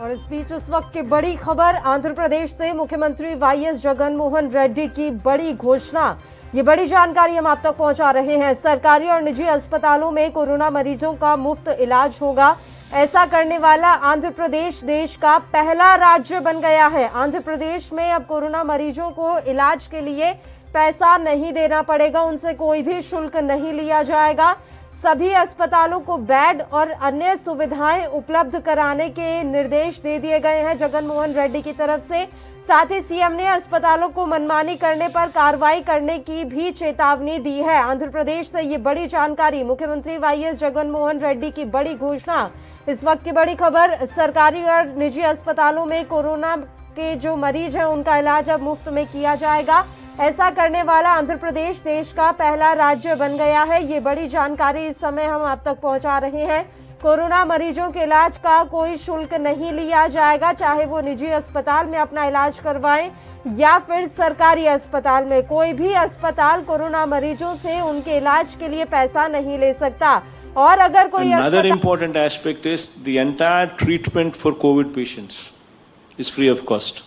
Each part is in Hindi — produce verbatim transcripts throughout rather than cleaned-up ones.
और इस बीच इस वक्त की बड़ी खबर आंध्र प्रदेश से मुख्यमंत्री वाई एस जगनमोहन रेड्डी की बड़ी घोषणा। ये बड़ी जानकारी हम आप तक पहुंचा रहे हैं। सरकारी और निजी अस्पतालों में कोरोना मरीजों का मुफ्त इलाज होगा। ऐसा करने वाला आंध्र प्रदेश देश का पहला राज्य बन गया है। आंध्र प्रदेश में अब कोरोना मरीजों को इलाज के लिए पैसा नहीं देना पड़ेगा, उनसे कोई भी शुल्क नहीं लिया जाएगा। सभी अस्पतालों को बेड और अन्य सुविधाएं उपलब्ध कराने के निर्देश दे दिए गए हैं जगनमोहन रेड्डी की तरफ से। साथ ही सीएम ने अस्पतालों को मनमानी करने पर कार्रवाई करने की भी चेतावनी दी है। आंध्र प्रदेश से ये बड़ी जानकारी, मुख्यमंत्री वाई एस जगनमोहन रेड्डी की बड़ी घोषणा। इस वक्त की बड़ी खबर, सरकारी और निजी अस्पतालों में कोरोना के जो मरीज हैं उनका इलाज अब मुफ्त में किया जाएगा। ऐसा करने वाला आंध्र प्रदेश देश का पहला राज्य बन गया है। ये बड़ी जानकारी इस समय हम आप तक पहुंचा रहे हैं। कोरोना मरीजों के इलाज का कोई शुल्क नहीं लिया जाएगा, चाहे वो निजी अस्पताल में अपना इलाज करवाएं या फिर सरकारी अस्पताल में। कोई भी अस्पताल कोरोना मरीजों से उनके इलाज के लिए पैसा नहीं ले सकता। और अगर कोई Another important aspect is the entire treatment for COVID patients is free of cost.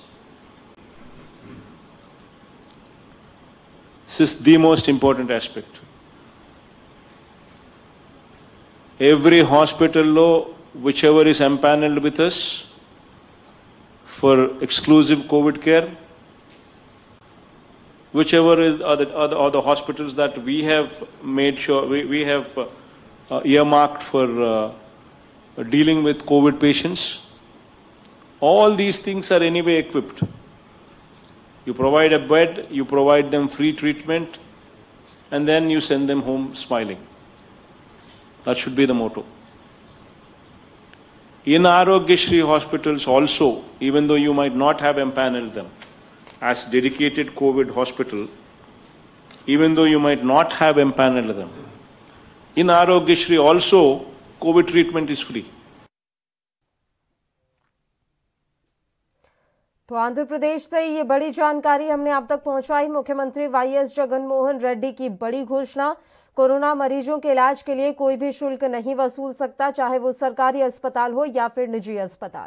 This is the most important aspect. Every hospital law, whichever is empaneled with us for exclusive COVID care, whichever is are the, are the, are the hospitals that we have made sure we, we have uh, uh, earmarked for uh, dealing with COVID patients, all these things are anyway equipped. You provide a bed, you provide them free treatment, and then you send them home smiling. That should be the motto. In Arogyasri hospitals also, even though you might not have empaneled them as dedicated COVID hospital, even though you might not have empaneled them, in Arogyasri also, COVID treatment is free. तो आंध्र प्रदेश से ये बड़ी जानकारी हमने आप तक पहुंचाई। मुख्यमंत्री वाई एस जगनमोहन रेड्डी की बड़ी घोषणा। कोरोना मरीजों के इलाज के लिए कोई भी शुल्क नहीं वसूल सकता, चाहे वो सरकारी अस्पताल हो या फिर निजी अस्पताल।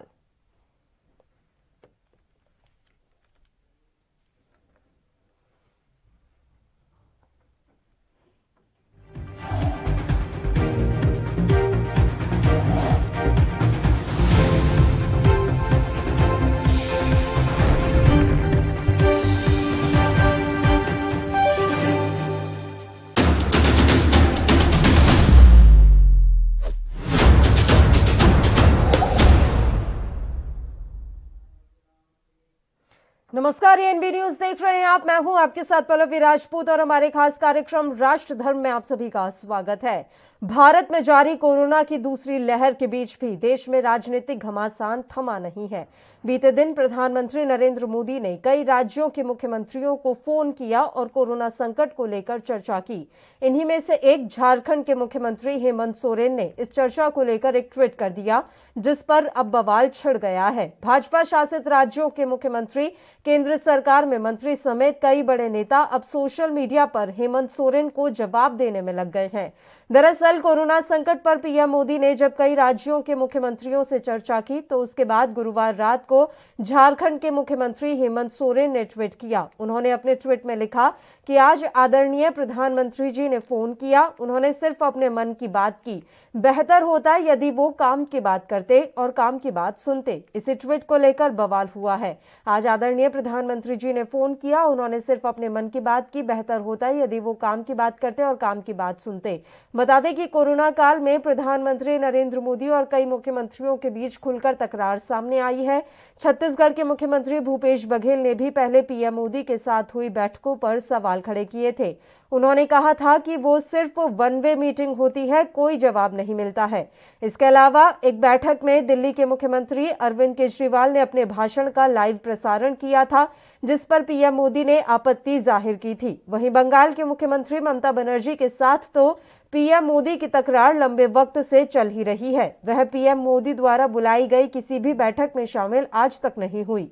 नमस्कार, ये एनबी न्यूज देख रहे हैं आप। मैं हूं आपके साथ पल्लवी राजपूत और हमारे खास कार्यक्रम राष्ट्र धर्म में आप सभी का स्वागत है। भारत में जारी कोरोना की दूसरी लहर के बीच भी देश में राजनीतिक घमासान थमा नहीं है। बीते दिन प्रधानमंत्री नरेंद्र मोदी ने कई राज्यों के मुख्यमंत्रियों को फोन किया और कोरोना संकट को लेकर चर्चा की। इन्हीं में से एक झारखंड के मुख्यमंत्री हेमंत सोरेन ने इस चर्चा को लेकर एक ट्वीट कर दिया, जिस पर अब बवाल छिड़ गया है। भाजपा शासित राज्यों के मुख्यमंत्री, केंद्र सरकार में मंत्री समेत कई बड़े नेता अब सोशल मीडिया पर हेमंत सोरेन को जवाब देने में लग गए हैं। दरअसल कोरोना संकट पर पीएम मोदी ने जब कई राज्यों के मुख्यमंत्रियों से चर्चा की, तो उसके बाद गुरुवार रात को झारखंड के मुख्यमंत्री हेमंत सोरेन ने ट्वीट किया। उन्होंने अपने ट्वीट में लिखा कि आज आदरणीय प्रधानमंत्री जी ने फोन किया, उन्होंने सिर्फ अपने मन की बात की। बेहतर होता यदि वो काम की बात करते और काम की बात सुनते। इसी ट्वीट को लेकर बवाल हुआ है। आज आदरणीय प्रधानमंत्री जी ने फोन किया, उन्होंने सिर्फ अपने मन की बात की। बेहतर होता यदि वो काम की बात करते और काम की बात सुनते। बता दें कि कोरोना काल में प्रधानमंत्री नरेंद्र मोदी और कई मुख्यमंत्रियों के बीच खुलकर तकरार सामने आई है। छत्तीसगढ़ के मुख्यमंत्री भूपेश बघेल ने भी पहले पीएम मोदी के साथ हुई बैठकों पर सवाल खड़े किए थे। उन्होंने कहा था कि वो सिर्फ वन वे मीटिंग होती है, कोई जवाब नहीं मिलता है। इसके अलावा एक बैठक में दिल्ली के मुख्यमंत्री अरविंद केजरीवाल ने अपने भाषण का लाइव प्रसारण किया था, जिस पर पीएम मोदी ने आपत्ति जाहिर की थी। वहीं बंगाल के मुख्यमंत्री ममता बनर्जी के साथ तो पीएम मोदी की तकरार लंबे वक्त से चल ही रही है। वह पीएम मोदी द्वारा बुलाई गई किसी भी बैठक में शामिल आज तक नहीं हुई।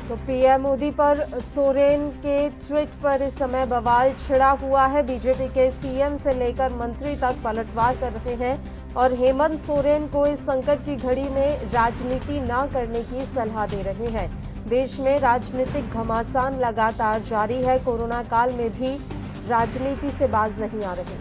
तो पीएम मोदी पर सोरेन के ट्वीट पर इस समय बवाल छिड़ा हुआ है। बीजेपी के सीएम से लेकर मंत्री तक पलटवार कर रहे हैं और हेमंत सोरेन को इस संकट की घड़ी में राजनीति न करने की सलाह दे रहे हैं। देश में राजनीतिक घमासान लगातार जारी है। कोरोना काल में भी राजनीति से बाज नहीं आ रहे।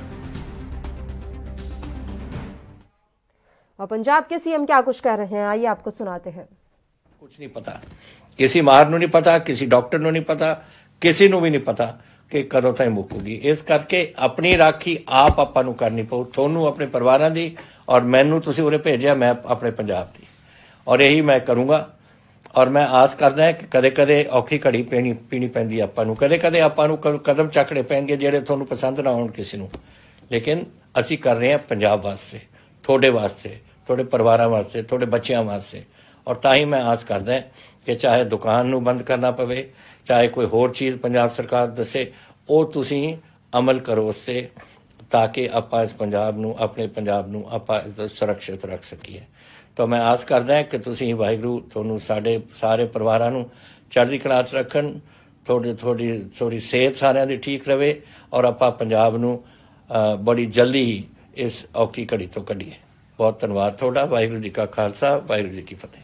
और पंजाब के सीएम क्या कुछ कह रहे हैं, आइए आपको सुनाते हैं। कुछ नहीं पता, किसी माहर ਨੂੰ नहीं पता, किसी डॉक्टर ਨੂੰ नहीं पता, किसी ਨੂੰ भी नहीं पता कि कदों ताईं मुक्कूगी। इस करके अपनी राखी आप आपां नूं करनी पऊ, ਤੁਹਾਨੂੰ अपने परिवारां दी और मैनू तुसीं उरे भेजिया, मैं अपने पंजाब दी, और यही मैं करूँगा। और मैं आस करदा है कि कदे कदे औखी घड़ी पीनी पीनी पैंदी आपां नूं, कदे कदे आपां नूं कदम चकने पैणगे ਜਿਹੜੇ ਤੁਹਾਨੂੰ पसंद ना आउण किसी नूं, लेकिन ਅਸੀਂ कर रहे हैं पंजाब वास्ते, ਤੁਹਾਡੇ वास्ते, ਤੁਹਾਡੇ परिवारां वास्ते, ਤੁਹਾਡੇ ਬੱਚਿਆਂ वास्ते। और तां ही मैं आस करदा है कि चाहे दुकान नूं बंद करना पवे, चाहे कोई होर चीज़ पंजाब सरकार दसे, वो तुसीं अमल करो उससे, ताकि आपां इस पंजाब नूं, अपने पंजाब नूं आपां सुरक्षित रख सकीए। तो मैं आस करदा है कि तुसीं वाहिगुरू तुहानूं साडे सारे परिवारां नूं चढ़दी कला च रखण, थोड़ी थोड़ी थोड़ी सेहत सारिਆਂ ਦੀ ठीक रहे और आपां पंजाब नूं बड़ी जल्दी ही इस औखी घड़ी तो कढीए। बहुत धन्यवाद तुहाडा। वाहिगुरू जी का खालसा, वाहिगुरू जी की फतेह।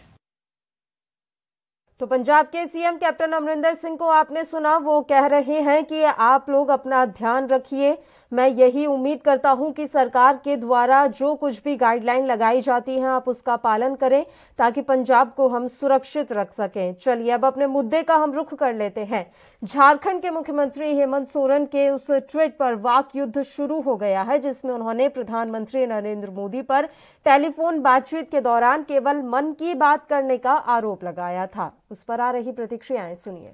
तो पंजाब के सीएम कैप्टन अमरिंदर सिंह को आपने सुना, वो कह रहे हैं कि आप लोग अपना ध्यान रखिए। मैं यही उम्मीद करता हूं कि सरकार के द्वारा जो कुछ भी गाइडलाइन लगाई जाती है आप उसका पालन करें, ताकि पंजाब को हम सुरक्षित रख सकें। चलिए अब अपने मुद्दे का हम रुख कर लेते हैं। झारखंड के मुख्यमंत्री हेमंत सोरेन के उस ट्वीट पर वाक युद्ध शुरू हो गया है, जिसमें उन्होंने प्रधानमंत्री नरेंद्र मोदी पर टेलीफोन बातचीत के दौरान केवल मन की बात करने का आरोप लगाया था। उस पर आ रही प्रतिक्रियाएं सुनिए।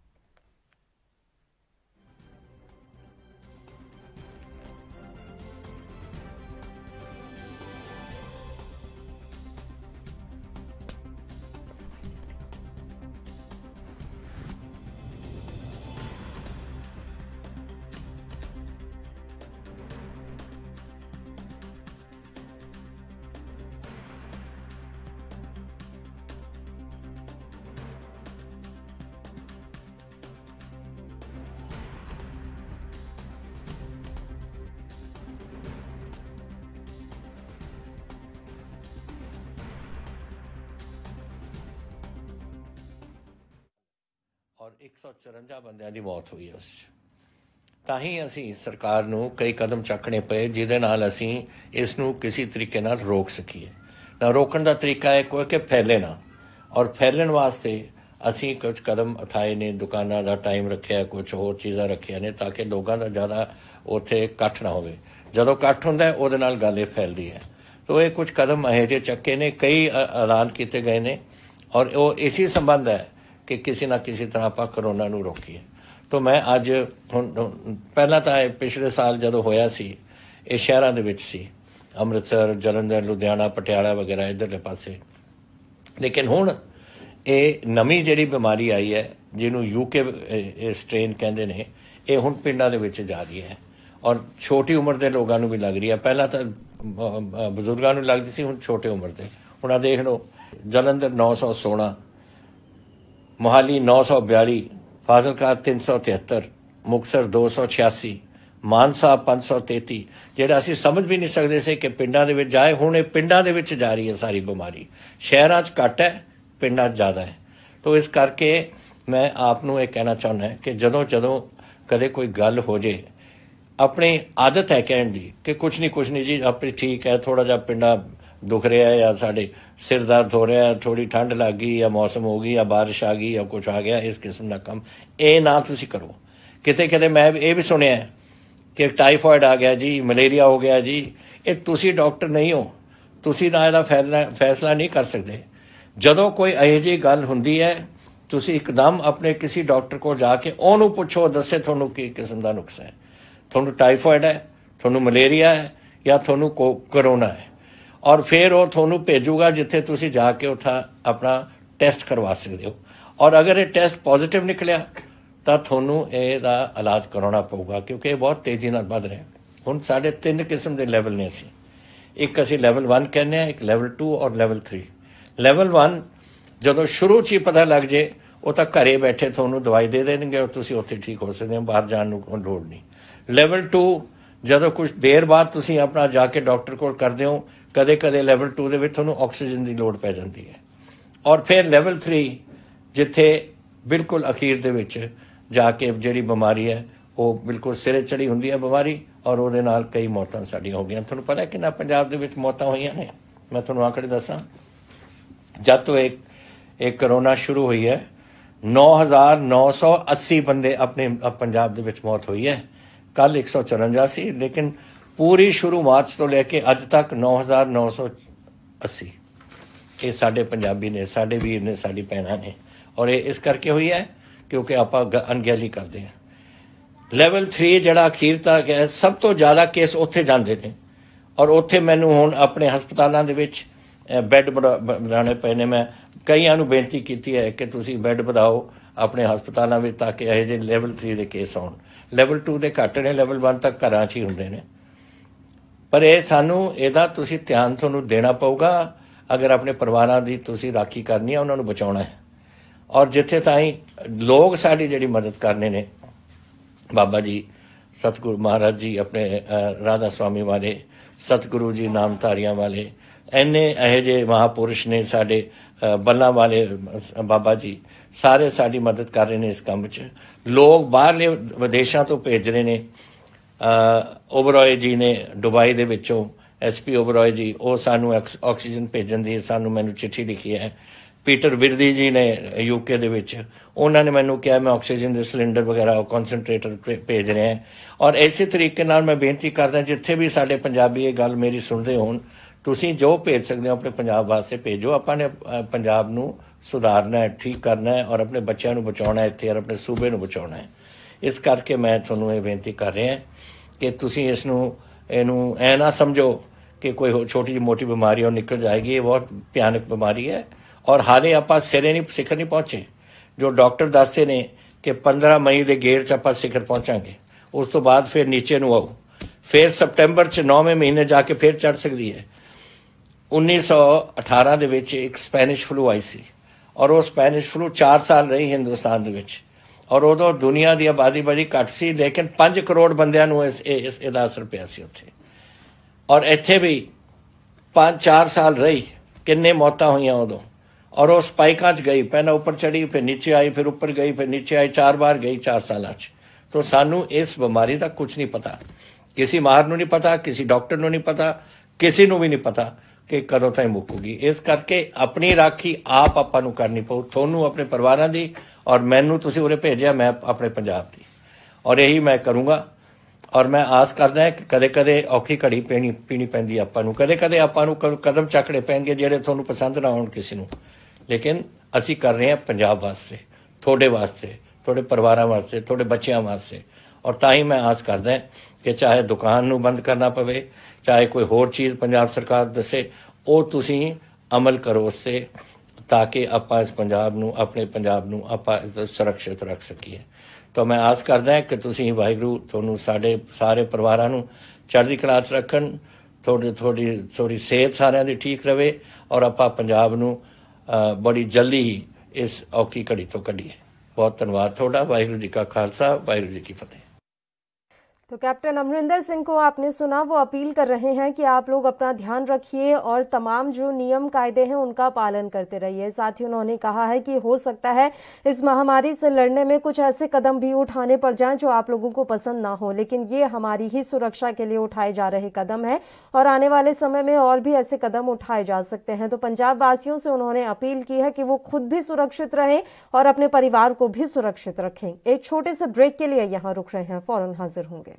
और एक सौ चौरंजा बंदियां दी मौत हुई उस ਤਾਂ ਹੀ ਅਸੀਂ ਸਰਕਾਰ ਨੂੰ ਕਈ ਕਦਮ ਚੱਕਣੇ ਪਏ ਜਿਹਦੇ ਨਾਲ ਅਸੀਂ ਇਸ ਨੂੰ ਕਿਸੇ ਤਰੀਕੇ ਨਾਲ ਰੋਕ ਸਕੀਏ। ਨਾ ਰੋਕਣ ਦਾ ਤਰੀਕਾ ਹੈ ਕੋਈ ਕਿ ਫੈਲੇ ਨਾ, ਔਰ ਫੈਲਣ ਵਾਸਤੇ ਅਸੀਂ ਕੁਝ ਕਦਮ ਉਠਾਏ ਨੇ। ਦੁਕਾਨਾਂ ਦਾ ਟਾਈਮ ਰੱਖਿਆ, ਕੁਝ ਹੋਰ ਚੀਜ਼ਾਂ ਰੱਖੀਆਂ ਨੇ ਤਾਂ ਕਿ ਲੋਕਾਂ ਦਾ ਜ਼ਿਆਦਾ ਉੱਥੇ ਇਕੱਠ ਨਾ ਹੋਵੇ। ਜਦੋਂ ਇਕੱਠ ਹੁੰਦਾ ਉਹਦੇ ਨਾਲ ਗੱਲ ਇਹ ਫੈਲਦੀ ਹੈ। ਤੋ ਇਹ ਕੁਝ ਕਦਮ ਇਹੋ ਜਿਹੇ ਚੱਕੇ ਨੇ, ਕਈ ਐਲਾਨ ਕੀਤੇ ਗਏ ਨੇ, ਔਰ ਉਹ ਇਸੇ ਸੰਬੰਧ ਹੈ ਕਿ ਕਿਸੇ ਨਾ ਕਿਸੇ ਤਰ੍ਹਾਂ ਆਪਾਂ ਕਰੋਨਾ ਨੂੰ ਰੋਕੀਏ। तो मैं अज हुण पहला तो पिछले साल जदों होया सी ये शहरां दे विच सी, अमृतसर, जलंधर, लुधियाना, पटियाला वगैरह इधरले पासे, लेकिन हुण ये नवीं जिहड़ी बीमारी आई है जिन्हों यूके स्ट्रेन कहंदे ने, ये हुण पिंडां दे विच जा रही है और छोटी उम्र के लोगों नूं भी लग रही है। पहला तो बजुर्गों नूं लगदी सी, हुण छोटे उम्र के। हुण आ देख लो, जलंधर नौ सौ सोलह, मोहाली नौ सौ बयाली, फाजिलका तीन सौ तिहत्तर, मुक्तसर दो सौ छियासी, मानसा पाँच सौ तेती, ਜਿਹੜਾ ਅਸੀਂ ਸਮਝ ਵੀ ਨਹੀਂ ਸਕਦੇ ਸੀ ਕਿ ਪਿੰਡਾਂ ਦੇ ਵਿੱਚ ਜਾਏ। ਹੁਣ ਇਹ ਪਿੰਡਾਂ ਦੇ ਵਿੱਚ ਜਾ ਰਹੀ ਹੈ ਸਾਰੀ ਬਿਮਾਰੀ। ਸ਼ਹਿਰਾਂ 'ਚ ਘੱਟ ਹੈ, ਪਿੰਡਾਂ 'ਚ ਜ਼ਿਆਦਾ ਹੈ। ਤੋ ਇਸ ਕਰਕੇ ਮੈਂ ਆਪ ਨੂੰ ਇਹ ਕਹਿਣਾ ਚਾਹੁੰਦਾ ਕਿ ਜਦੋਂ ਜਦੋਂ ਕਦੇ ਕੋਈ ਗੱਲ ਹੋ ਜੇ, ਆਪਣੀ ਆਦਤ ਹੈ ਕਹਿਣ ਦੀ ਕਿ ਕੁਛ ਨਹੀਂ ਕੁਛ ਨਹੀਂ ਜੀ ਆਪੇ ਠੀਕ ਹੈ, ਥੋੜ੍ਹਾ ਜਿਹਾ ਪਿੰਡਾ दुख रहा है या साढ़े सिर दर्द हो रहा है, थोड़ी ठंड लग गई या मौसम हो गई या बारिश आ गई या कुछ आ गया, इस किस्म का काम ये ना तुसी करो। किते किते मैं ये भी सुनिया कि टाइफॉइड आ गया जी, मलेरिया हो गया जी, ये तुसी डॉक्टर नहीं हो, तुसी ना इहदा फैसला फैसला नहीं कर सकते। जदों कोई इहो जी गल हुंदी है तुसी एकदम अपने किसी डॉक्टर को जाके उहनूं पुछो, दसे तुहानूं की किस्म का नुक्स है, तुहानूं टाइफॉइड है, तुहानूं मलेरिया है या तुहानूं को करोना है, और फिर वो थोनू भेजूगा जिथे तुसी जाके उत्था अपना टेस्ट करवा सकते हो। और अगर ये टेस्ट पॉजिटिव निकलिया तो थोनू ਇਹਦਾ इलाज करवाना पऊगा, क्योंकि ये बहुत तेजी नाल वध रहा है। हुण साढ़े तीन किस्म के लैवल ने, असी एक असी लैवल वन कहने, एक लैवल टू और लैवल थ्री। लैवल वन जदों शुरू च ही पता लग जाए ਉਹ ਤਾਂ ਘਰੇ ਬੈਠੇ ਤੁਹਾਨੂੰ ਦਵਾਈ ਦੇ ਦੇਣਗੇ ਔਰ ਤੁਸੀਂ ਉੱਥੇ ਠੀਕ ਹੋ ਸਕਦੇ ਹੋ, ਬਾਹਰ ਜਾਣ ਨੂੰ ਕੋਈ ਲੋੜ ਨਹੀਂ। ਲੈਵਲ ਟੂ ਜਦੋਂ ਕੁਝ ਦੇਰ ਬਾਅਦ ਤੁਸੀਂ ਆਪਣਾ ਜਾ ਕੇ ਡਾਕਟਰ ਕੋਲ ਕਰਦੇ ਹੋ, ਕਦੇ ਕਦੇ ਲੈਵਲ ਟੂ ਦੇ ਵਿੱਚ ਤੁਹਾਨੂੰ ਆਕਸੀਜਨ ਦੀ ਲੋੜ ਪੈ ਜਾਂਦੀ ਹੈ। ਔਰ ਫਿਰ ਲੈਵਲ ਥ੍ਰੀ ਜਿੱਥੇ ਬਿਲਕੁਲ ਅਖੀਰ ਦੇ ਵਿੱਚ ਜਾ ਕੇ ਜਿਹੜੀ ਬਿਮਾਰੀ ਹੈ ਉਹ ਬਿਲਕੁਲ ਸਿਰੇ ਚੜੀ ਹੁੰਦੀ ਹੈ ਬਿਮਾਰੀ, ਔਰ ਉਹਦੇ ਨਾਲ ਕਈ ਮੌਤਾਂ ਸਾਡੀਆਂ ਹੋ ਗਈਆਂ। ਤੁਹਾਨੂੰ ਪਤਾ ਕਿੰਨਾ ਪੰਜਾਬ ਦੇ ਵਿੱਚ ਮੌਤਾਂ ਹੋਈਆਂ ਨੇ? ਮੈਂ ਤੁਹਾਨੂੰ ਆਂਕੜੇ ਦੱਸਾਂ, ਜਦ ਤੋਂ ਇੱਕ ਇਹ ਕਰੋਨਾ ਸ਼ੁਰੂ ਹੋਈ ਹੈ ਨੌ ਹਜ਼ਾਰ ਨੌ ਸੌ ਅੱਸੀ ਬੰਦੇ ਆਪਣੇ ਪੰਜਾਬ ਦੇ ਵਿੱਚ ਮੌਤ ਹੋਈ ਹੈ। ਕੱਲ ਇੱਕ ਸੌ ਚੁਰੰਜਾ ਸੀ, ਲੇਕਿਨ ਪੂਰੀ ਸ਼ੁਰੂ ਮਾਰਚ ਤੋਂ ਲੈ ਕੇ ਅੱਜ ਤੱਕ ਨੌ ਹਜ਼ਾਰ ਨੌ ਸੌ ਅੱਸੀ ਇਹ ਸਾਡੇ ਪੰਜਾਬੀ ਨੇ, ਸਾਡੇ ਵੀਰ ਨੇ, ਸਾਡੀ ਭੈਣਾਂ ਨੇ। ਔਰ ਇਹ ਇਸ ਕਰਕੇ ਹੋਈ ਹੈ ਕਿਉਂਕਿ ਆਪਾਂ ਅਣਗਹਿਲੀ ਕਰਦੇ ਹਾਂ। ਲੈਵਲ ਥ੍ਰੀ ਜਿਹੜਾ ਅਖੀਰ ਤੱਕ ਹੈ, ਸਭ ਤੋਂ ਜ਼ਿਆਦਾ ਕੇਸ ਉੱਥੇ ਜਾਂਦੇ ਨੇ। ਔਰ ਉੱਥੇ ਮੈਨੂੰ ਹੁਣ ਆਪਣੇ ਹਸਪਤਾਲਾਂ ਦੇ ਵਿੱਚ ਬੈੱਡ ਬਣਾਉਣੇ ਪਏ ਨੇ। ਮੈਂ ਕਈਆਂ ਨੂੰ ਬੇਨਤੀ ਕੀਤੀ ਹੈ ਕਿ ਤੁਸੀਂ ਬੈੱਡ ਵਧਾਓ ਆਪਣੇ ਹਸਪਤਾਲਾਂ ਵਿੱਚ ਤਾਂ ਕਿ ਇਹੋ ਜਿਹੇ ਲੈਵਲ ਥ੍ਰੀ ਦੇ ਕੇਸ ਆਉਣ। ਲੈਵਲ ਟੂ ਦੇ ਘੱਟ ਨੇ, ਲੈਵਲ ਵਨ ਤੱਕ ਘਰਾਂ 'ਚ ਹੀ ਹੁੰਦੇ ਨੇ। ਪਰ ਇਹ ਸਾਨੂੰ ਇਹਦਾ ਤੁਸੀਂ ਧਿਆਨ ਤੁਹਾਨੂੰ ਦੇਣਾ ਪਊਗਾ ਅਗਰ ਆਪਣੇ ਪਰਿਵਾਰਾਂ ਦੀ ਤੁਸੀਂ ਰਾਖੀ ਕਰਨੀ ਹੈ, ਉਹਨਾਂ ਨੂੰ ਬਚਾਉਣਾ ਹੈ। ਔਰ ਜਿੱਥੇ ਤਾਈਂ ਲੋਕ ਸਾਡੀ ਜਿਹੜੀ ਮਦਦ ਕਰਨੇ ਨੇ, ਬਾਬਾ ਜੀ ਸਤਿਗੁਰੂ ਮਹਾਰਾਜ ਜੀ ਆਪਣੇ ਰਾਧਾ ਸਵਾਮੀ ਵਾਲੇ, ਸਤਿਗੁਰੂ ਜੀ ਨਾਮਧਾਰੀਆਂ ਵਾਲੇ, ਇੰਨੇ ਇਹੋ ਜਿਹੇ ਮਹਾਂਪੁਰਸ਼ ਨੇ ਸਾਡੇ, ਬੱਲਾਂ ਵਾਲੇ ਬਾਬਾ ਜੀ, ਸਾਰੇ ਸਾਡੀ ਮਦਦ ਕਰ ਰਹੇ ਨੇ ਇਸ ਕੰਮ 'ਚ। ਲੋਕ ਬਾਹਰਲੇ ਵਿਦੇਸ਼ਾਂ ਤੋਂ ਭੇਜ ਰਹੇ ਨੇ। ਓਬਰੋਏ ਜੀ ਨੇ ਦੁਬਈ ਦੇ ਵਿੱਚੋਂ, ਐਸ ਪੀ ਓਬਰੋਏ ਜੀ, ਉਹ ਸਾਨੂੰ ਆਕਸੀਜਨ ਭੇਜਣ ਦੀ ਸਾਨੂੰ ਮੈਨੂੰ ਚਿੱਠੀ ਲਿਖੀ ਹੈ। ਪੀਟਰ ਵਿਰਦੀ ਜੀ ਨੇ ਯੂਕੇ ਦੇ ਵਿੱਚ, ਉਹਨਾਂ ਨੇ ਮੈਨੂੰ ਕਿਹਾ ਮੈਂ ਆਕਸੀਜਨ ਦੇ ਸਿਲੰਡਰ ਵਗੈਰਾ ਕੌਨਸਨਟ੍ਰੇਟਰ ਭੇਜ ਰਿਹਾ। ਔਰ ਇਸੇ ਤਰੀਕੇ ਨਾਲ ਮੈਂ ਬੇਨਤੀ ਕਰਦਾ ਜਿੱਥੇ ਵੀ ਸਾਡੇ ਪੰਜਾਬੀ ਇਹ ਗੱਲ ਮੇਰੀ ਸੁਣਦੇ ਹੋਣ, ਤੁਸੀਂ ਜੋ ਭੇਜ ਸਕਦੇ ਹੋ ਆਪਣੇ ਪੰਜਾਬ ਵਾਸਤੇ ਭੇਜੋ। ਆਪਾਂ ਨੇ ਪੰਜਾਬ ਨੂੰ ਸੁਧਾਰਨਾ ਹੈ, ਠੀਕ ਕਰਨਾ ਹੈ, ਔਰ ਆਪਣੇ ਬੱਚਿਆਂ ਨੂੰ ਬਚਾਉਣਾ ਹੈ ਇੱਥੇ, ਔਰ ਆਪਣੇ ਸੂਬੇ ਨੂੰ ਬਚਾਉਣਾ ਹੈ। ਇਸ ਕਰਕੇ ਮੈਂ ਤੁਹਾਨੂੰ ਇਹ ਬੇਨਤੀ ਕਰ ਰਿਹਾ ਕਿ ਤੁਸੀਂ ਇਸ ਨੂੰ ਇਹਨੂੰ ਐ ਨਾ ਸਮਝੋ ਕਿ ਕੋਈ ਛੋਟੀ ਜਿਹੀ ਮੋਟੀ ਬਿਮਾਰੀ ਉਹ ਨਿਕਲ ਜਾਏਗੀ। ਇਹ ਬਹੁਤ ਭਿਆਨਕ ਬਿਮਾਰੀ ਹੈ ਔਰ ਹਾਲੇ ਆਪਾਂ ਸਿਰੇ ਨਹੀਂ ਸਿਖਰ ਨਹੀਂ ਪਹੁੰਚੇ। ਜੋ ਡਾਕਟਰ ਦੱਸਦੇ ਨੇ ਕਿ ਪੰਦਰਾਂ ਮਈ ਦੇ ਗੇੜ 'ਚ ਆਪਾਂ ਸਿਖਰ ਪਹੁੰਚਾਂਗੇ, ਉਸ ਤੋਂ ਬਾਅਦ ਫਿਰ ਨੀਚੇ ਨੂੰ ਆਓ, ਫਿਰ ਸਪਟੈਂਬਰ 'ਚ ਨੌਵੇਂ ਮਹੀਨੇ ਜਾ ਕੇ ਫਿਰ ਚੜ੍ਹ ਸਕਦੀ ਹੈ। ਉੱਨੀ ਸੌ ਅਠਾਰਾਂ ਦੇ ਵਿੱਚ ਇੱਕ ਸਪੈਨਿਸ਼ ਫਲੂ ਆਈ ਸੀ ਔਰ ਉਹ ਸਪੈਨਿਸ਼ ਫਲੂ ਚਾਰ ਸਾਲ ਰਹੀ ਹਿੰਦੁਸਤਾਨ ਦੇ ਵਿੱਚ। ਔਰ ਉਦੋਂ ਦੁਨੀਆ ਦੀ ਆਬਾਦੀ ਬੜੀ ਘੱਟ ਸੀ, ਲੇਕਿਨ ਪੰਜ ਕਰੋੜ ਬੰਦਿਆਂ ਨੂੰ ਇਸ ਇਸ ਇਹਦਾ ਅਸਰ ਪਿਆ ਸੀ ਉੱਥੇ। ਔਰ ਇੱਥੇ ਵੀ ਪੰਜ ਚਾਰ ਸਾਲ ਰਹੀ, ਕਿੰਨੇ ਮੌਤਾਂ ਹੋਈਆਂ ਉਦੋਂ। ਔਰ ਉਹ ਸਪਾਈਕਾਂ 'ਚ ਗਈ, ਪਹਿਲਾਂ ਉੱਪਰ ਚੜੀ, ਫਿਰ ਨੀਚੇ ਆਈ, ਫਿਰ ਉੱਪਰ ਗਈ, ਫਿਰ ਨੀਚੇ ਆਈ, ਚਾਰ ਵਾਰ ਗਈ ਚਾਰ ਸਾਲਾਂ 'ਚ। ਤਾਂ ਸਾਨੂੰ ਇਸ ਬਿਮਾਰੀ ਦਾ ਕੁਝ ਨਹੀਂ ਪਤਾ, ਕਿਸੇ ਮਾਹਰ ਨੂੰ ਨਹੀਂ ਪਤਾ, ਕਿਸੇ ਡਾਕਟਰ ਨੂੰ ਨਹੀਂ ਪਤਾ, ਕਿਸੇ ਨੂੰ ਵੀ ਨਹੀਂ ਪਤਾ ਕਿ ਕਦੋਂ ਤਾਈਂ ਮੁੱਕੂਗੀ। ਇਸ ਕਰਕੇ ਆਪਣੀ ਰਾਖੀ ਆਪ ਆਪਾਂ ਨੂੰ ਕਰਨੀ ਪਊ, ਤੁਹਾਨੂੰ ਆਪਣੇ ਪਰਿਵਾਰਾਂ ਦੀ, ਔਰ ਮੈਨੂੰ ਤੁਸੀਂ ਉਰੇ ਭੇਜਿਆ ਮੈਂ ਆਪਣੇ ਪੰਜਾਬ ਦੀ, ਔਰ ਇਹੀ ਮੈਂ ਕਰੂੰਗਾ। ਔਰ ਮੈਂ ਆਸ ਕਰਦਾ ਕਿ ਕਦੇ ਕਦੇ ਔਖੀ ਘੜੀ ਪੀਣੀ ਪੀਣੀ ਪੈਂਦੀ ਆਪਾਂ ਨੂੰ, ਕਦੇ ਕਦੇ ਆਪਾਂ ਨੂੰ ਕਦਮ ਚੱਕਣੇ ਪੈਣਗੇ ਜਿਹੜੇ ਤੁਹਾਨੂੰ ਪਸੰਦ ਨਾ ਆਉਣ ਕਿਸੇ ਨੂੰ, ਲੇਕਿਨ ਅਸੀਂ ਕਰ ਰਹੇ ਹਾਂ ਪੰਜਾਬ ਵਾਸਤੇ, ਤੁਹਾਡੇ ਵਾਸਤੇ, ਤੁਹਾਡੇ ਪਰਿਵਾਰਾਂ ਵਾਸਤੇ, ਤੁਹਾਡੇ ਬੱਚਿਆਂ ਵਾਸਤੇ। ਔਰ ਤਾਂ ਹੀ ਮੈਂ ਆਸ ਕਰਦਾ ਕਿ ਚਾਹੇ ਦੁਕਾਨ ਨੂੰ ਬੰਦ ਕਰਨਾ ਪਵੇ, ਚਾਹੇ ਕੋਈ ਹੋਰ ਚੀਜ਼ ਪੰਜਾਬ ਸਰਕਾਰ ਦੱਸੇ, ਉਹ ਤੁਸੀਂ ਅਮਲ ਕਰੋ ਉਸ 'ਤੇ, ਤਾਂ ਕਿ ਆਪਾਂ ਇਸ ਪੰਜਾਬ ਨੂੰ, ਆਪਣੇ ਪੰਜਾਬ ਨੂੰ ਆਪਾਂ ਸੁਰੱਖਿਅਤ ਰੱਖ ਸਕੀਏ। ਤਾਂ ਮੈਂ ਆਸ ਕਰਦਾ ਕਿ ਤੁਸੀਂ ਵਾਹਿਗੁਰੂ ਤੁਹਾਨੂੰ ਸਾਡੇ ਸਾਰੇ ਪਰਿਵਾਰਾਂ ਨੂੰ ਚੜ੍ਹਦੀ ਕਲਾ 'ਚ ਰੱਖਣ, ਤੁਹਾਡੀ ਥੋੜੀ ਥੋੜੀ ਸਿਹਤ ਸਾਰਿਆਂ ਦੀ ਠੀਕ ਰਵੇ, ਔਰ ਆਪਾਂ ਪੰਜਾਬ ਨੂੰ ਬੜੀ ਜਲਦੀ ਹੀ ਇਸ ਔਖੀ ਘੜੀ ਤੋਂ ਕੱਢੀਏ। बहुत धन्यवाद थोड़ा। वाहिगुरू जी का खालसा, वाहिगुरू जी की फतेह। तो कैप्टन अमरिंदर सिंह को आपने सुना, वो अपील कर रहे हैं कि आप लोग अपना ध्यान रखिए और तमाम जो नियम कायदे हैं उनका पालन करते रहिए। साथ ही उन्होंने कहा है कि हो सकता है इस महामारी से लड़ने में कुछ ऐसे कदम भी उठाने पड़ जाएं जो आप लोगों को पसंद ना हो, लेकिन ये हमारी ही सुरक्षा के लिए उठाए जा रहे कदम है और आने वाले समय में और भी ऐसे कदम उठाए जा सकते हैं। तो पंजाब वासियों से उन्होंने अपील की है कि वो खुद भी सुरक्षित रहें और अपने परिवार को भी सुरक्षित रखें। एक छोटे से ब्रेक के लिए यहाँ रुक रहे हैं, फौरन हाजिर होंगे।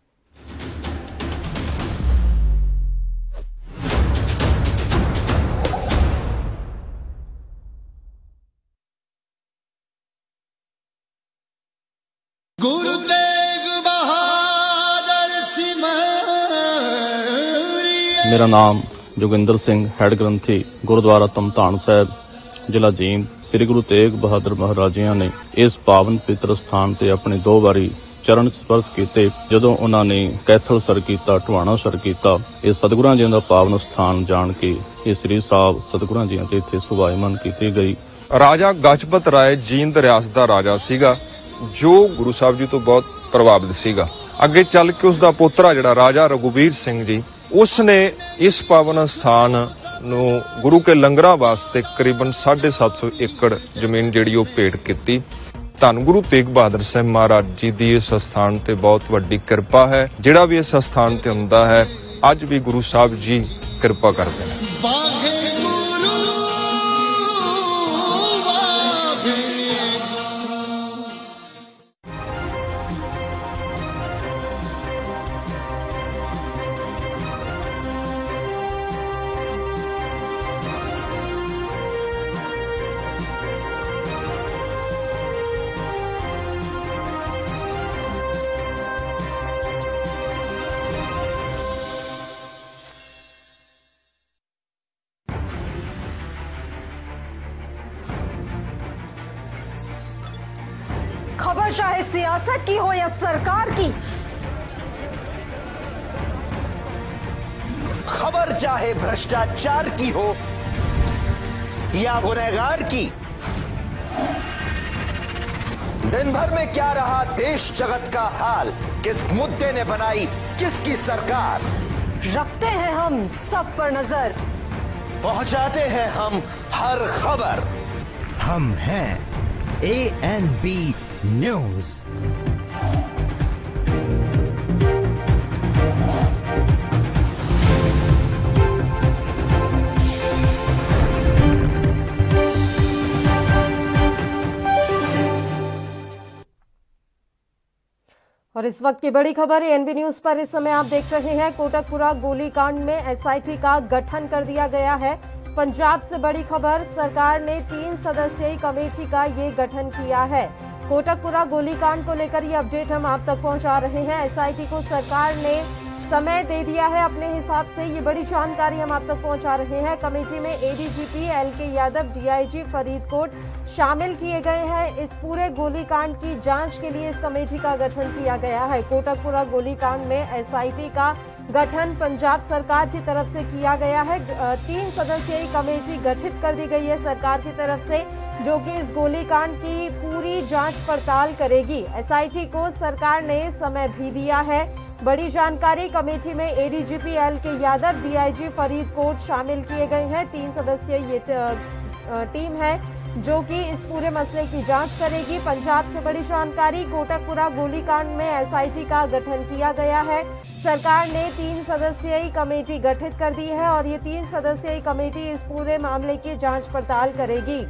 गुरु तेग बहादुर मेरा नाम जोगिंदर सिंह, हैड ग्रंथी गुरुद्वारा तमधान साहब, जिला जींद। श्री गुरु तेग बहादुर महाराज जी ने इस पावन पवित्र स्थान ते अपने दो बारी चरण स्पर्श किए जदों उन्होंने कैथल सर किया, ढवाणा सर किया। ये सतगुरां जी का पावन स्थान जान के ये श्री साहब सतगुरां जी इत्थे सुभाईमान की गई ਰਾਜਾ ਗਜਪਤ ਰਾਏ ਜੀਂਦ ਰਿਆਸਤ ਦਾ ਰਾਜਾ ਸੀਗਾ ਜੋ ਗੁਰੂ ਸਾਹਿਬ ਜੀ ਤੋਂ ਬਹੁਤ ਪ੍ਰਭਾਵਿਤ ਸੀਗਾ। ਅੱਗੇ ਚੱਲ ਕੇ ਉਸ ਦਾ ਪੋਤਰਾ ਜਿਹੜਾ ਰਾਜਾ ਰਘੁਬੀਰ ਸਿੰਘ ਜੀ, ਉਸ ਨੇ ਇਸ ਪਾਵਨ ਸਥਾਨ ਨੂੰ ਗੁਰੂ ਕੇ ਲੰਗਰਾਂ ਵਾਸਤੇ ਕਰੀਬਨ ਸਾਢੇ ਸੱਤ ਸੌ ਏਕੜ ਜ਼ਮੀਨ ਜਿਹੜੀ ਉਹ ਭੇਟ ਕੀਤੀ। ਧੰਨ ਗੁਰੂ ਤੇਗ ਬਹਾਦਰ ਸਾਹਿਬ ਮਹਾਰਾਜ ਜੀ ਦੀ ਇਸ ਸਥਾਨ ਤੇ ਬਹੁਤ ਵੱਡੀ ਕਿਰਪਾ ਹੈ। ਜਿਹੜਾ ਵੀ ਇਸ ਸਥਾਨ ਤੇ ਹੁੰਦਾ ਹੈ ਅੱਜ ਵੀ ਗੁਰੂ ਸਾਹਿਬ ਜੀ ਕਿਰਪਾ ਕਰਦੇ ਨੇ। खबर चाहे सियासत की हो या सरकार की, खबर चाहे भ्रष्टाचार की हो या गुनहगार की, दिन भर में क्या रहा देश जगत का हाल, किस मुद्दे ने बनाई किसकी सरकार, रखते हैं हम सब पर नजर, पहुंचाते हैं हम हर खबर। हम हैं ए एन बी न्यूज। और इस वक्त की बड़ी खबर एएनबी न्यूज पर इस समय आप देख रहे हैं, कोटकपुरा गोलीकांड में एसआईटी का गठन कर दिया गया है। पंजाब से बड़ी खबर, सरकार ने तीन सदस्यीय कमेटी का ये गठन किया है। कोटकपुरा गोलीकांड को लेकर ये अपडेट हम आप तक पहुंचा रहे हैं। एसआईटी को सरकार ने समय दे दिया है अपने हिसाब से, ये बड़ी जानकारी हम आप तक पहुंचा रहे हैं। कमेटी में ADGP LK Yadav, DIG Faridkot शामिल किए गए हैं। इस पूरे गोलीकांड की जांच के लिए इस कमेटी का गठन किया गया है। कोटकपुरा गोलीकांड में एसआईटी का गठन पंजाब सरकार की तरफ से किया गया है। तीन सदस्यीय कमेटी गठित कर दी गई है सरकार की तरफ से, जो कि इस गोलीकांड की पूरी जांच पड़ताल करेगी। एसआईटी को सरकार ने समय भी दिया है। बड़ी जानकारी, कमेटी में ADGP LK Yadav, DIG Faridkot शामिल किए गए हैं। तीन सदस्यीय ये टीम है जो कि इस पूरे मसले की जांच करेगी। पंजाब से बड़ी जानकारी, कोटकपुरा गोलीकांड में एसआईटी का गठन किया गया है। सरकार ने तीन सदस्यीय कमेटी गठित कर दी है और ये तीन सदस्यीय कमेटी इस पूरे मामले की जांच पड़ताल करेगी।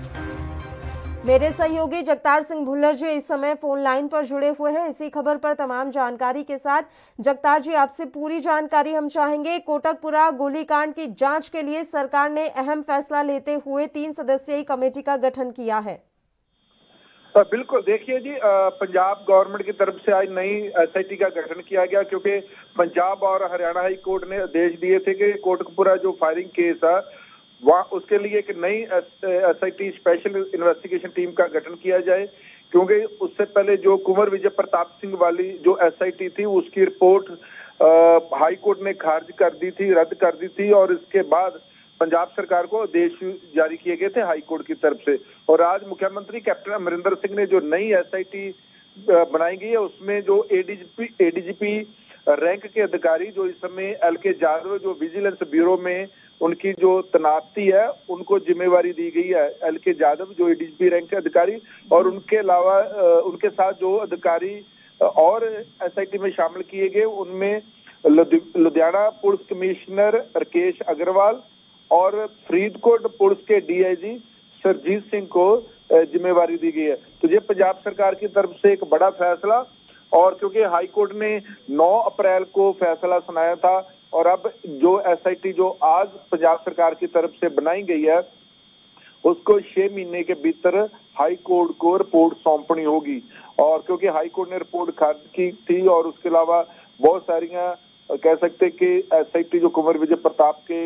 मेरे सहयोगी जगतार सिंह भुल्लर जी इस समय फोन लाइन पर जुड़े हुए हैं इसी खबर पर तमाम जानकारी के साथ। जगतार जी, आपसे पूरी जानकारी हम चाहेंगे। कोटकपुरा गोलीकांड की जांच के लिए सरकार ने अहम फैसला लेते हुए तीन सदस्यीय कमेटी का गठन किया है। बिल्कुल, देखिए जी, पंजाब गवर्नमेंट की तरफ से आज नई एसआईटी का गठन किया गया, क्योंकि पंजाब और हरियाणा हाई कोर्ट ने आदेश दिए थे कि कोटकपुरा जो फायरिंग केस है वहाँ उसके लिए एक नई एसआईटी स्पेशल इन्वेस्टिगेशन टीम का गठन किया जाए, क्योंकि उससे पहले जो कुंवर विजय प्रताप सिंह वाली जो एसआईटी थी उसकी रिपोर्ट हाई कोर्ट ने खारिज कर दी थी, रद्द कर दी थी, और इसके बाद पंजाब सरकार को आदेश जारी किए गए थे हाई कोर्ट की तरफ से। और आज मुख्यमंत्री कैप्टन अमरिंदर सिंह ने जो नई एसआईटी बनाई गई है उसमें जो एडीजीपी एडीजीपी रैंक के अधिकारी जो इस समय एलके यादव जो विजिलेंस ब्यूरो में उनकी जो तैनाती है उनको जिम्मेवारी दी गई है। एलके यादव जो एडीजीपी रैंक के अधिकारी, और उनके अलावा उनके साथ जो अधिकारी और एसआईटी में शामिल किए गए उनमें लुधियाना पुलिस कमिश्नर राकेश अग्रवाल और फरीदकोट पुलिस के डीआईजी सरजीत सिंह को जिम्मेवारी दी गई है। तो ये पंजाब सरकार की तरफ से एक बड़ा फैसला, और क्योंकि हाई कोर्ट ने नौ अप्रैल को फैसला सुनाया था और अब जो एसआईटी जो आज पंजाब सरकार की तरफ से बनाई गई है उसको छह महीने के भीतर हाई कोर्ट को रिपोर्ट सौंपनी होगी। और क्योंकि हाई कोर्ट ने रिपोर्ट खारिज की थी और उसके अलावा बहुत सारियां कह सकते कि एसआईटी जो कुंवर विजय प्रताप के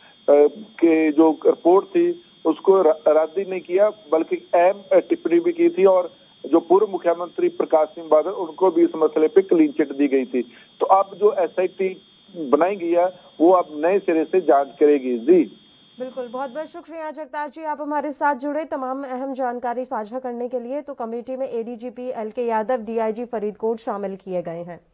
के जो रिपोर्ट थी उसको रद्द ही नहीं किया, बल्कि अहम टिप्पणी भी की थी, और जो पूर्व मुख्यमंत्री प्रकाश सिंह बादल उनको भी इस मसले पे क्लीन चिट दी गई थी। तो अब जो एसआईटी बनाई गई है वो अब नए सिरे से जांच करेगी। जी बिल्कुल, बहुत बहुत शुक्रिया जगतार जी, आप हमारे साथ जुड़े तमाम अहम जानकारी साझा करने के लिए। तो कमेटी में एडीजीपी एल के यादव, डीआईजी फरीदकोट शामिल किए गए हैं।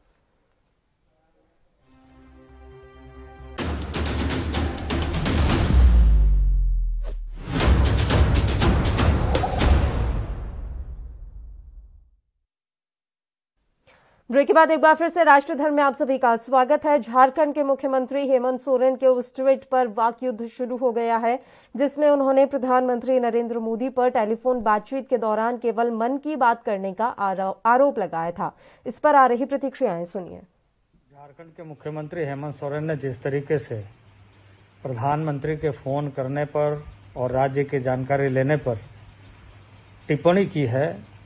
ब्रेक के बाद एक बार फिर से राष्ट्रधर्म में आप सभी का स्वागत है। झारखंड के मुख्यमंत्री हेमंत सोरेन के उस ट्वीट पर वाक युद्ध शुरू हो गया है जिसमें उन्होंने प्रधानमंत्री नरेंद्र मोदी पर टेलीफोन बातचीत के दौरान केवल मन की बात करने का आरोप लगाया था। इस पर आ रही प्रतिक्रियाएं सुनिए। झारखंड के मुख्यमंत्री हेमंत सोरेन ने जिस तरीके से प्रधानमंत्री के फोन करने पर और राज्य की जानकारी लेने पर टिप्पणी की है,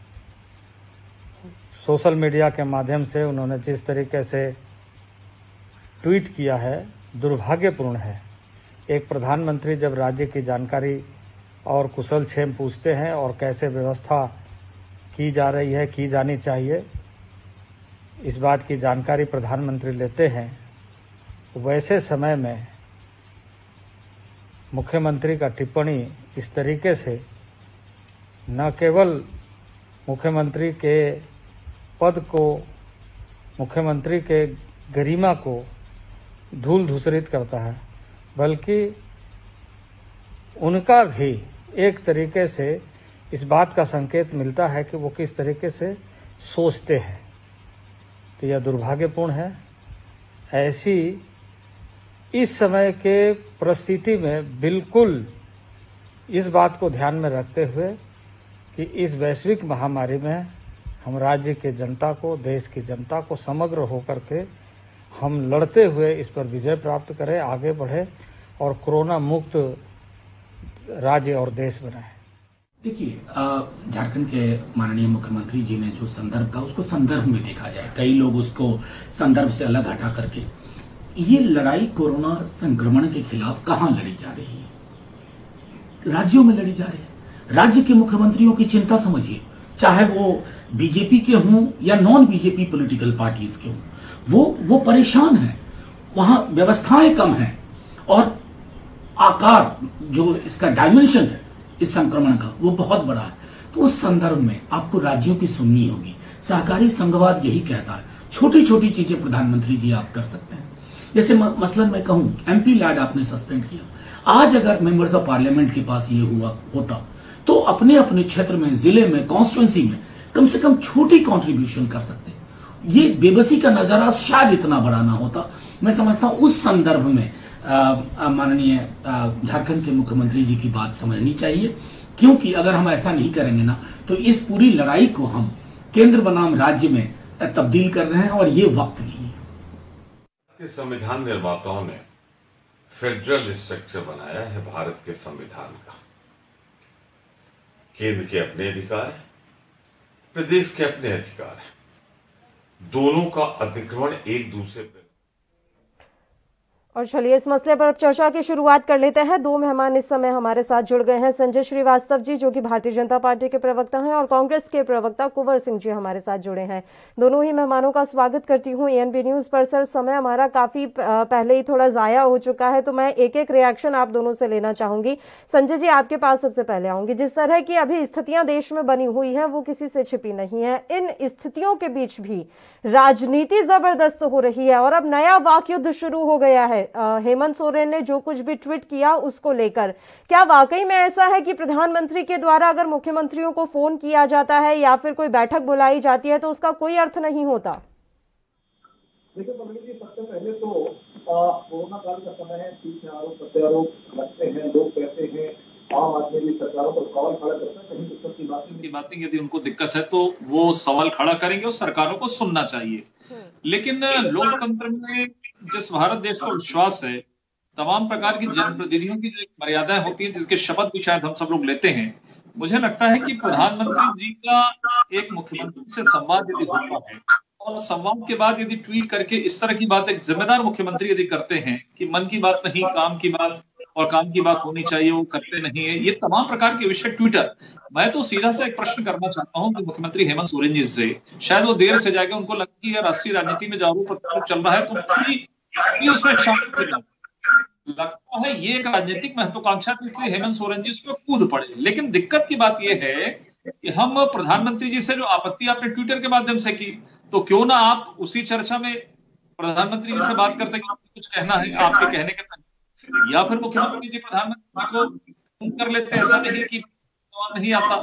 सोशल मीडिया के माध्यम से उन्होंने जिस तरीके से ट्वीट किया है, दुर्भाग्यपूर्ण है। एक प्रधानमंत्री जब राज्य की जानकारी और कुशल क्षेम पूछते हैं और कैसे व्यवस्था की जा रही है, की जानी चाहिए, इस बात की जानकारी प्रधानमंत्री लेते हैं, वैसे समय में मुख्यमंत्री का टिप्पणी इस तरीके से न केवल मुख्यमंत्री के पद को, मुख्यमंत्री के गरिमा को धूल धूसरित करता है, बल्कि उनका भी एक तरीके से इस बात का संकेत मिलता है कि वो किस तरीके से सोचते हैं। तो यह दुर्भाग्यपूर्ण है। ऐसी इस समय के परिस्थिति में बिल्कुल इस बात को ध्यान में रखते हुए कि इस वैश्विक महामारी में हम राज्य के जनता को, देश की जनता को समग्र होकर के हम लड़ते हुए इस पर विजय प्राप्त करें, आगे बढ़े और कोरोना मुक्त राज्य और देश बनाए। देखिए, झारखंड के माननीय मुख्यमंत्री जी ने जो संदर्भ का, उसको संदर्भ में देखा जाए। कई लोग उसको संदर्भ से अलग हटा करके, ये लड़ाई कोरोना संक्रमण के खिलाफ कहां लड़ी जा रही है? राज्यों में लड़ी जा रही है। राज्य के मुख्यमंत्रियों की चिंता समझिए, चाहे वो बीजेपी के हों या नॉन बीजेपी पॉलिटिकल पार्टीज के हों, वो वो परेशान हैं। वहां व्यवस्थाएं कम हैं और आकार जो इसका डायमेंशन है इस संक्रमण का, वो बहुत बड़ा है। तो उस संदर्भ में आपको राज्यों की सुननी होगी। सहकारी संघवाद यही कहता है, छोटी छोटी चीजें प्रधानमंत्री जी आप कर सकते हैं। जैसे मसलन मैं कहूं, एमपी लैड आपने सस्पेंड किया। आज अगर मेंबर्स ऑफ पार्लियामेंट के पास ये हुआ होता तो अपने अपने क्षेत्र में, जिले में, कॉन्स्टिट्यूंसी में कम से कम छोटी कंट्रीब्यूशन कर सकते। ये बेबसी का नजारा शायद इतना बड़ा ना होता। मैं समझता हूं उस संदर्भ में माननीय झारखंड के मुख्यमंत्री जी की बात समझनी चाहिए, क्योंकि अगर हम ऐसा नहीं करेंगे ना तो इस पूरी लड़ाई को हम केंद्र बनाम राज्य में तब्दील कर रहे हैं और ये वक्त नहीं है। संविधान निर्माताओं ने फेडरल स्ट्रक्चर बनाया है भारत के संविधान का। केंद्र के अपने अधिकार है, प्रदेश के अपने अधिकार है, दोनों का अतिक्रमण एक दूसरे पर। और चलिए इस मसले पर अब चर्चा की शुरुआत कर लेते हैं। दो मेहमान इस समय हमारे साथ जुड़ गए हैं। संजय श्रीवास्तव जी जो कि भारतीय जनता पार्टी के प्रवक्ता हैं और कांग्रेस के प्रवक्ता कुंवर सिंह जी हमारे साथ जुड़े हैं। दोनों ही मेहमानों का स्वागत करती हूं एएनबी न्यूज पर। सर, समय हमारा काफी पहले ही थोड़ा जाया हो चुका है, तो मैं एक एक रिएक्शन आप दोनों से लेना चाहूंगी। संजय जी, आपके पास सबसे पहले आऊंगी। जिस तरह की अभी स्थितियां देश में बनी हुई है वो किसी से छिपी नहीं है। इन स्थितियों के बीच भी राजनीति जबरदस्त हो रही है और अब नया वाक युद्ध शुरू हो गया है। हेमंत सोरेन ने जो कुछ भी ट्वीट किया उसको लेकर, क्या वाकई में ऐसा है कि प्रधानमंत्री के द्वारा अगर मुख्यमंत्रियों को फोन किया जाता है या फिर कोई बैठक बुलाई जाती है तो उसका कोई अर्थ नहीं होता? देखिए कमली जी, सबसे पहले तो कोरोना काल का समय है, पीछे आरोप प्रत्यारोप लगते हैं, लोग कहते हैं आम आदमी भी सरकारों पर सवाल खड़ा करता है, कहीं दिक्कत की बात की बातें यदि उनको दिक्कत है तो वो सवाल खड़ा करेंगे और सरकारों को सुनना चाहिए। लेकिन लोकतंत्र में जिस भारत देश को विश्वास है, तमाम प्रकार की जनप्रतिनिधियों की जो मर्यादाएं होती हैं जिसके शपथ भी शायद हम सब लोग लेते हैं, मुझे लगता है कि प्रधानमंत्री जी का एक मुख्यमंत्री से संवाद यदि होता है और संवाद के बाद यदि ट्वीट करके इस तरह की बात एक जिम्मेदार मुख्यमंत्री यदि करते हैं कि मन की बात नहीं काम की बात और काम की बात होनी चाहिए, वो करते नहीं है, ये तमाम प्रकार के विषय ट्विटर। मैं तो सीधा सा एक प्रश्न करना चाहता हूं कि मुख्यमंत्री हेमंत सोरेन जी से, शायद वो देर से जाके उनको लगती है राष्ट्रीय राजनीति में जो आरोप चल रहा है तो भी उसमें शामिल लगता है ये एक राजनीतिक महत्वाकांक्षा थी, इसलिए हेमंत सोरेन जी उस पर कूद पड़े। लेकिन दिक्कत की बात यह है कि हम प्रधानमंत्री जी से जो आपत्ति आपने ट्विटर के माध्यम से की, तो क्यों ना आप उसी चर्चा में प्रधानमंत्री जी से बात करते कि आपको कुछ कहना है, आपके कहने के तहत, या फिर मुख्यमंत्री जी प्रधानमंत्री को फोन कर लेते। ऐसा नहीं कि नहीं आता।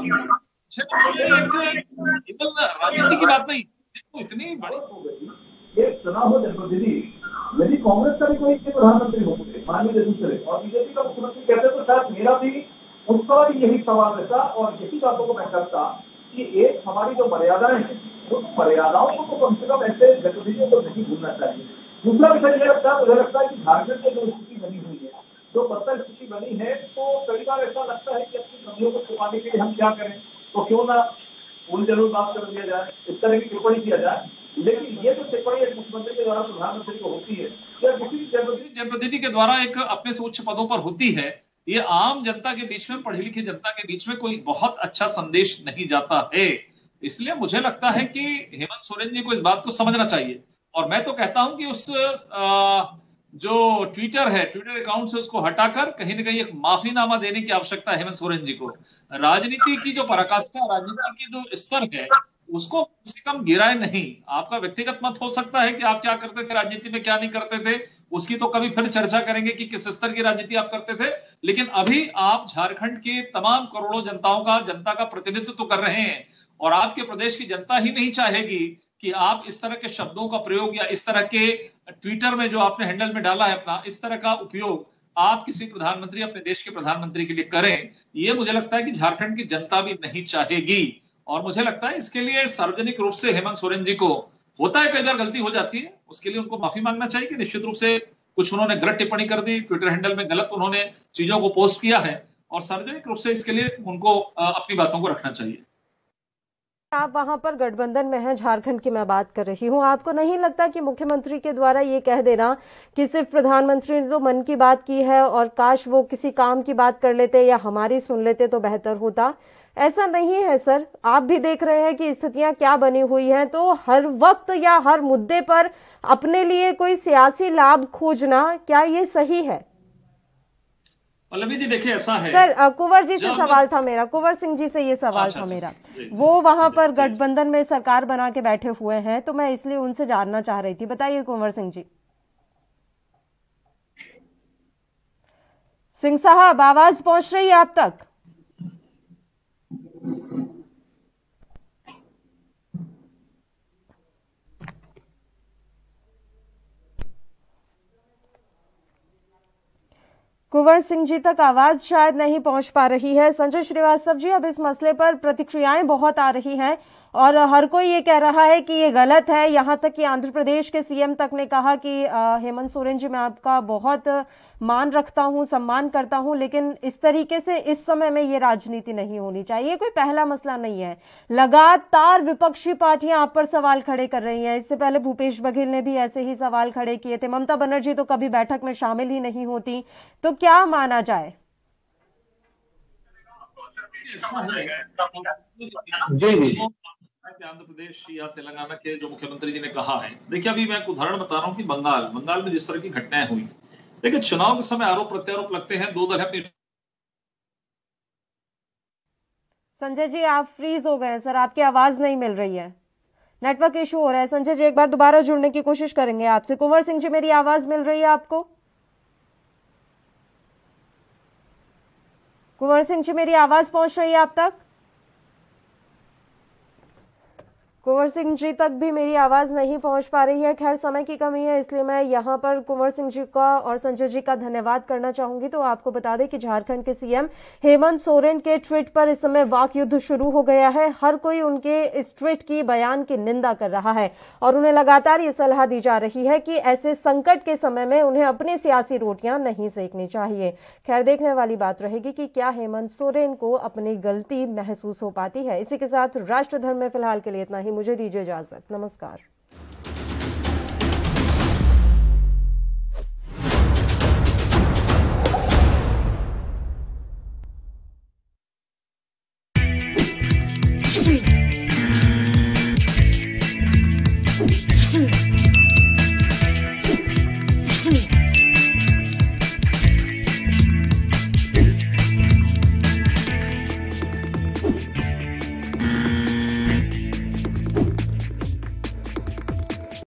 केवल राजनीति की बात नहीं, देखो इतनी बड़ी ये चुनाव हो जनप्रतिनिधि, यदि कांग्रेस का भी कोई प्रधानमंत्री होते मान लीजिए दूसरे और बीजेपी का मुख्यमंत्री कहते तो शायद मेरा भी उसका भी यही सवाल रहता और यही बातों को मैं करता कि एक हमारी जो मर्यादाएं हैं उन मर्यादाओं को तो कम से कम ऐसे गतिविधियों को नहीं भूलना चाहिए। दूसरा विषय यह लगता है, मुझे लगता है कि झारखंड में जो स्थिति बनी हुई है, जो बदतर स्थिति बनी है, तो कई बार ऐसा लगता है कि अपनी कमियों को छुपाने के लिए हम क्या करें, तो क्यों ना उन जरूर बात कर दिया जाए, इस तरह की टिप्पणी किया जाए। लेकिन ये जो टिप्पणी एक मुख्यमंत्री के द्वारा प्रधानमंत्री को होती है या किसी जनप्रतिनिधि के द्वारा एक अपने से उच्च पदों पर होती है, ये आम जनता के बीच में, पढ़ी लिखी जनता के बीच में कोई बहुत अच्छा संदेश नहीं जाता है। इसलिए मुझे लगता है कि हेमंत सोरेन जी को इस बात को समझना चाहिए। और मैं तो कहता हूं कि उस आ, जो ट्विटर है, ट्विटर अकाउंट से उसको हटाकर कहीं ना कहीं एक माफीनामा देने की आवश्यकता है हेमंत सोरेन जी को। राजनीति की जो पराकाष्ठा, राजनीति की जो स्तर है, उसको कम से कम गिराए नहीं। आपका व्यक्तिगत मत हो सकता है कि आप क्या करते थे राजनीति में, क्या नहीं करते थे, उसकी तो कभी फिर चर्चा करेंगे कि किस स्तर की राजनीति आप करते थे। लेकिन अभी आप झारखंड के तमाम करोड़ों जनताओं का जनता का प्रतिनिधित्व तो कर रहे हैं, और आपके प्रदेश की जनता ही नहीं चाहेगी कि आप इस तरह के शब्दों का प्रयोग या इस तरह के ट्विटर में जो आपने हैंडल में डाला है अपना, इस तरह का उपयोग आप किसी प्रधानमंत्री, अपने देश के प्रधानमंत्री के लिए करें। ये मुझे लगता है कि झारखंड की जनता भी नहीं चाहेगी। और मुझे लगता है इसके लिए सार्वजनिक रूप से हेमंत सोरेन जी को, होता है कई बार गलती हो जाती है, उसके लिए उनको माफी मांगना चाहिए कि निश्चित रूप से कुछ उन्होंने गलत टिप्पणी कर दी, ट्विटर हैंडल में गलत उन्होंने चीजों को पोस्ट किया है, और सार्वजनिक रूप से इसके लिए उनको अपनी बातों को रखना चाहिए। आप वहां पर गठबंधन में हैं, झारखंड की मैं बात कर रही हूं, आपको नहीं लगता कि मुख्यमंत्री के द्वारा ये कह देना कि सिर्फ प्रधानमंत्री ने तो मन की बात की है और काश वो किसी काम की बात कर लेते या हमारी सुन लेते तो बेहतर होता? ऐसा नहीं है सर, आप भी देख रहे हैं कि स्थितियां क्या बनी हुई हैं। तो हर वक्त या हर मुद्दे पर अपने लिए कोई सियासी लाभ खोजना, क्या ये सही है? पल्लवी जी देखिए ऐसा है सर, कुंवर जी से सवाल था मेरा, कुंवर सिंह जी से ये सवाल अच्छा, था मेरा। वो वहां पर गठबंधन में सरकार बना के बैठे हुए हैं, तो मैं इसलिए उनसे जानना चाह रही थी। बताइए कुंवर सिंह जी। सिंह साहब, आवाज पहुंच रही है आप तक? कुंवर सिंह जी तक आवाज शायद नहीं पहुंच पा रही है। संजय श्रीवास्तव जी, अब इस मसले पर प्रतिक्रियाएं बहुत आ रही हैं और हर कोई ये कह रहा है कि ये गलत है। यहां तक कि आंध्र प्रदेश के सीएम तक ने कहा कि हेमंत सोरेन जी, मैं आपका बहुत मान रखता हूं, सम्मान करता हूं, लेकिन इस तरीके से इस समय में ये राजनीति नहीं होनी चाहिए। कोई पहला मसला नहीं है, लगातार विपक्षी पार्टियां आप पर सवाल खड़े कर रही हैं। इससे पहले भूपेश बघेल ने भी ऐसे ही सवाल खड़े किए थे। ममता बनर्जी तो कभी बैठक में शामिल ही नहीं होती। तो क्या माना जाए? जी जी आंध्र प्रदेश या तेलंगाना के जो मुख्यमंत्री जी ने कहा है, देखिए अभी मैं एक उदाहरण बता रहा हूं कि बंगाल बंगाल में जिस तरह की घटनाएं हुई, देखिए चुनाव के समय आरोप प्रत्यारोप लगते हैं, दो दल अपनी। संजय जी, आप फ्रीज हो गए सर, आपकी आवाज नहीं मिल रही है, नेटवर्क इशू हो रहा है। संजय जी, एक बार दोबारा जुड़ने की कोशिश करेंगे आपसे। कुंवर सिंह जी, मेरी आवाज मिल रही है आपको? कुंवर सिंह जी, मेरी आवाज पहुंच रही है आप तक? कुंवर सिंह जी तक भी मेरी आवाज नहीं पहुंच पा रही है। खैर, समय की कमी है, इसलिए मैं यहां पर कुंवर सिंह जी का और संजय जी का धन्यवाद करना चाहूंगी। तो आपको बता दें कि झारखंड के सीएम हेमंत सोरेन के ट्वीट पर इस समय वाक युद्ध शुरू हो गया है। हर कोई उनके इस ट्वीट की, बयान की निंदा कर रहा है और उन्हें लगातार ये सलाह दी जा रही है कि ऐसे संकट के समय में उन्हें अपनी सियासी रोटियां नहीं सेकनी चाहिए। खैर, देखने वाली बात रहेगी कि क्या हेमंत सोरेन को अपनी गलती महसूस हो पाती है। इसी के साथ राष्ट्र धर्म में फिलहाल के लिए इतना ही। मुझे दीजिए इजाजत, नमस्कार।